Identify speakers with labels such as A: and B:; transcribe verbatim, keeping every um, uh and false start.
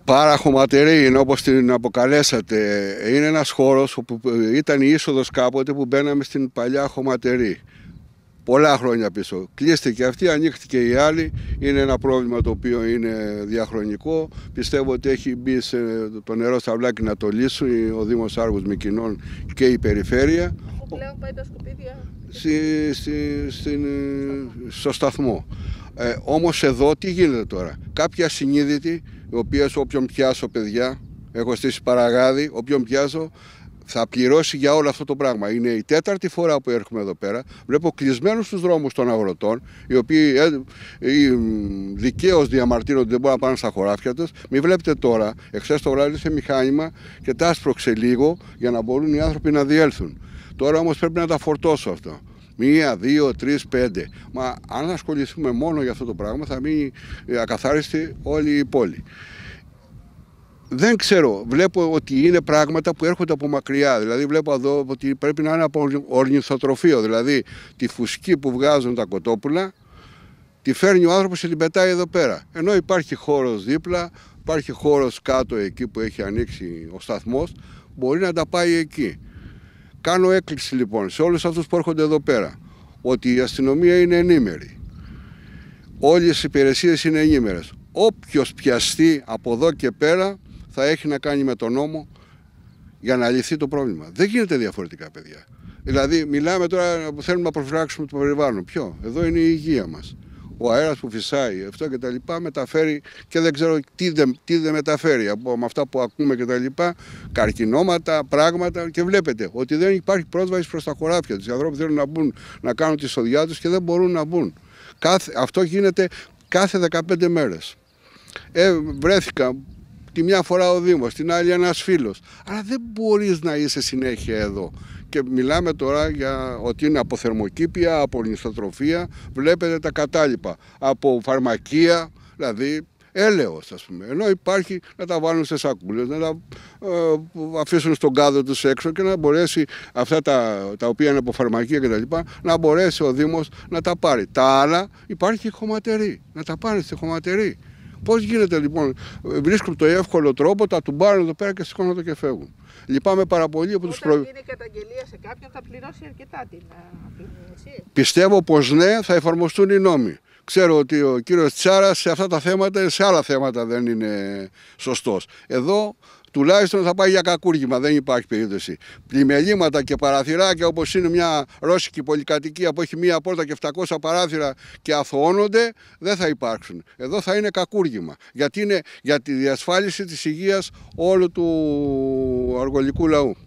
A: Παραχωματερή είναι, όπως την αποκαλέσατε. Είναι ένας χώρος όπου ήταν η είσοδος κάποτε που μπαίναμε στην παλιά χωματερή. Πολλά χρόνια πίσω. Κλείστηκε αυτή, ανοίχτηκε η άλλη. Είναι ένα πρόβλημα το οποίο είναι διαχρονικό. Πιστεύω ότι έχει μπει σε το νερό στα βλάκι να το λύσουν ο Δήμος Άργους Μυκηνών και η περιφέρεια.
B: Όπου πλέον πάει τα σκουπίδια.
A: Στη, στη, στην, στο σταθμό. Ε, όμως εδώ τι γίνεται τώρα? Κάποιοι ασυνείδητοι, οι οποίες όποιον πιάσω, παιδιά, έχω στήσει παραγάδι, όποιον πιάσω θα πληρώσει για όλο αυτό το πράγμα. Είναι η τέταρτη φορά που έρχομαι εδώ πέρα. Βλέπω κλεισμένους τους δρόμους των αγροτών, οι οποίοι ε, ε, δικαίως διαμαρτύρονται, δεν μπορούν να πάνε στα χωράφια τους. Μην βλέπετε τώρα, εχθές το βράδυ σε μηχάνημα και τα άσπρωξε λίγο για να μπορούν οι άνθρωποι να διέλθουν. Τώρα όμως πρέπει να τα φορτώσω αυτό. Μία, δύο, τρεις, πέντε. Μα αν ασχοληθούμε μόνο για αυτό το πράγμα θα μείνει ακαθάριστη όλη η πόλη. Δεν ξέρω, βλέπω ότι είναι πράγματα που έρχονται από μακριά. Δηλαδή βλέπω εδώ ότι πρέπει να είναι από ορνηθοτροφείο. Δηλαδή τη φουσκή που βγάζουν τα κοτόπουλα τη φέρνει ο άνθρωπος και την πετάει εδώ πέρα. Ενώ υπάρχει χώρος δίπλα, υπάρχει χώρος κάτω εκεί που έχει ανοίξει ο σταθμός, μπορεί να τα πάει εκεί. Κάνω έκκληση λοιπόν σε όλους αυτούς που έρχονται εδώ πέρα ότι η αστυνομία είναι ενήμερη. Όλες οι υπηρεσίες είναι ενήμερες. Όποιος πιαστεί από εδώ και πέρα θα έχει να κάνει με τον νόμο για να λυθεί το πρόβλημα. Δεν γίνεται διαφορετικά, παιδιά. Δηλαδή μιλάμε τώρα που θέλουμε να προφυλάξουμε το περιβάλλον. Ποιο? Εδώ είναι η υγεία μας. Ο αέρας που φυσάει, αυτό και τα λοιπά μεταφέρει και δεν ξέρω τι δεν, τι δεν μεταφέρει από με αυτά που ακούμε και τα λοιπά, καρκινώματα, πράγματα, και βλέπετε ότι δεν υπάρχει πρόσβαση προς τα χωράφια τους. Οι ανθρώποι θέλουν να μπουν, να κάνουν τη σοδιά τους και δεν μπορούν να μπουν. Κάθε, αυτό γίνεται κάθε δεκαπέντε μέρες. Ε, βρέθηκα τη μια φορά ο Δήμος, την άλλη ένας φίλος. Αλλά δεν μπορείς να είσαι συνέχεια εδώ. Και μιλάμε τώρα για ότι είναι από θερμοκήπια, από ορνηθοτροφία, βλέπετε τα κατάλοιπα, από φαρμακεία, δηλαδή έλεος ας πούμε. Ενώ υπάρχει να τα βάλουν σε σακούλες, να τα ε, αφήσουν στον κάδο τους έξω και να μπορέσει αυτά τα, τα οποία είναι από φαρμακεία κτλ. Να μπορέσει ο Δήμος να τα πάρει. Τα άλλα υπάρχει χωματερή, να τα πάρει στη χωματερή. Πώς γίνεται λοιπόν, βρίσκουν το εύκολο τρόπο, τα τουμπάρουν εδώ πέρα και σηκώνονται και φεύγουν. Λυπάμαι πάρα πολύ από τους προ...
B: Όταν γίνει καταγγελία σε κάποιον θα πληρώσει αρκετά την απειλήση.
A: Πιστεύω πως ναι, θα εφαρμοστούν οι νόμοι. Ξέρω ότι ο κύριος Τσάρας σε αυτά τα θέματα, σε άλλα θέματα δεν είναι σωστός. Εδώ τουλάχιστον θα πάει για κακούργημα, δεν υπάρχει περίπτωση. Πλημελήματα και παραθυράκια όπως είναι μια ρώσικη πολυκατοικία που έχει μία πόρτα και επτακόσια παράθυρα και αθωώνονται, δεν θα υπάρξουν. Εδώ θα είναι κακούργημα, γιατί είναι για τη διασφάλιση της υγείας όλου του αργολικού λαού.